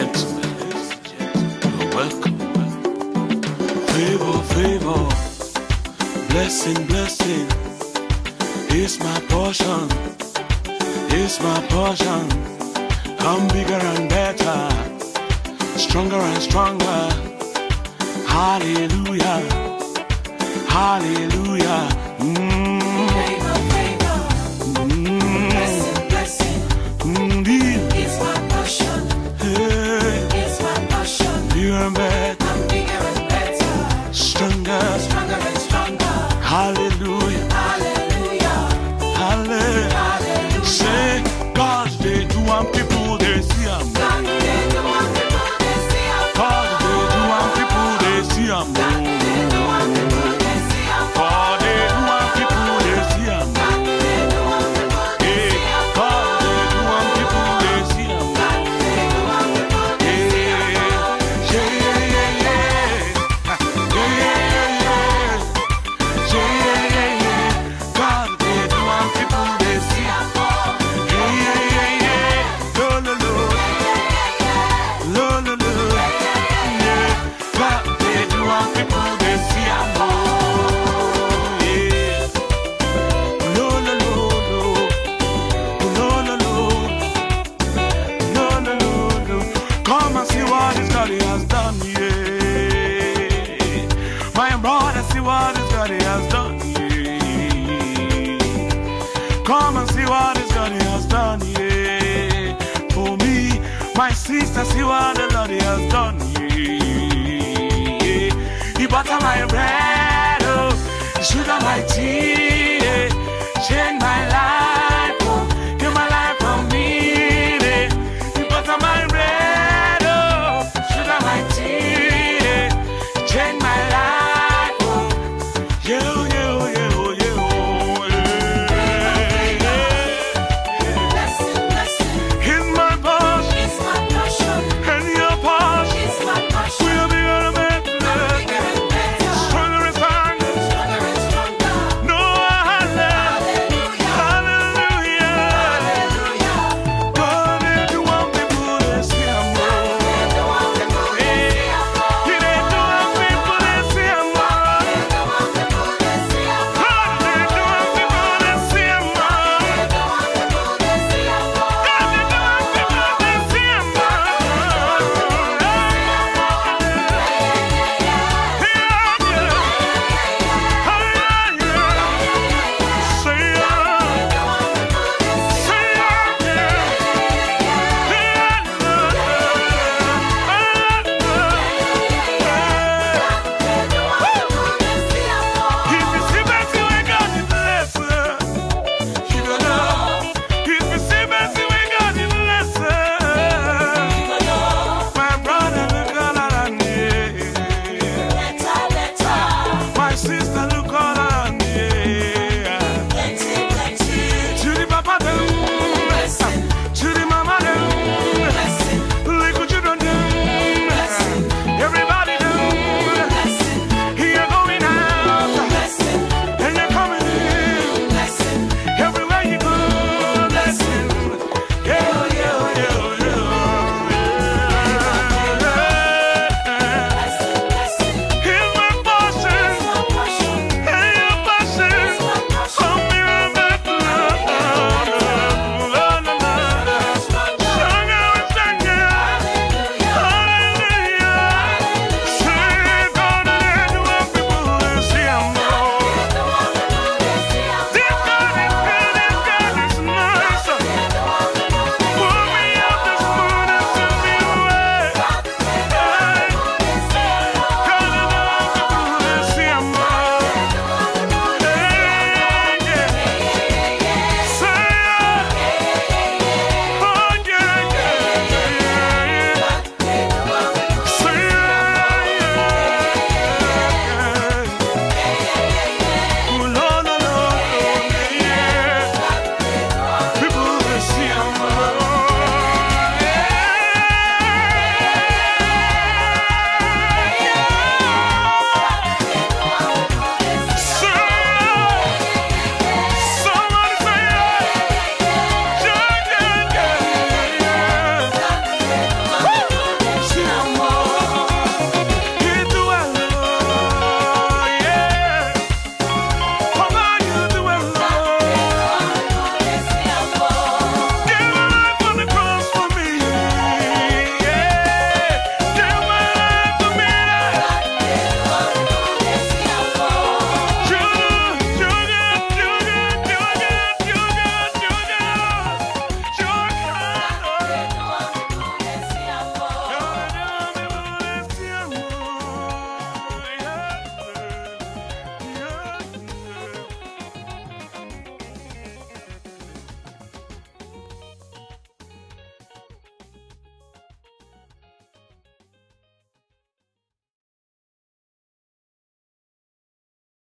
gentlemen, you're welcome. Favor, favor, blessing, blessing, it's my portion, it's my portion. I'm bigger and better, stronger and stronger. Hallelujah, hallelujah. Favor, favor, blessing, blessing, it's my portion, it's my portion. Bigger and better, I'm bigger and better, stronger, stronger and stronger. hallelujah, Hallelujah, hallelujah. hallelujah. Say, God, they do and people they see 'em. God, they do want people, they see 'em. God, they do and people they see 'em. God, they do want people, they see 'em. God, they do and people they see 'em. God, they do want people, they Hey, see 'em. God, they do and people they see 'em. God, they do want people, they see 'em. Yeah, yeah, yeah, yeah. Yeah, yeah, yeah. Yeah, yeah, yeah. God, they do and people they see 'em. Yeah, yeah, yeah, yeah. Lo, lo, lo. Lo, lo, lo. Yeah. God, they do and people they see 'em. Oh, yeah. Lo, lo, lo, lo. Lo, lo, lo. No, no, no, no. Come and see what His God has done, yeah. My brother, see what His God has done, yeah. Come and see what His God has done, yeah. For me, my sister, see what the Lord has done, yeah. He butter my bread, oh, He sugar my tea, yeah. Change my life.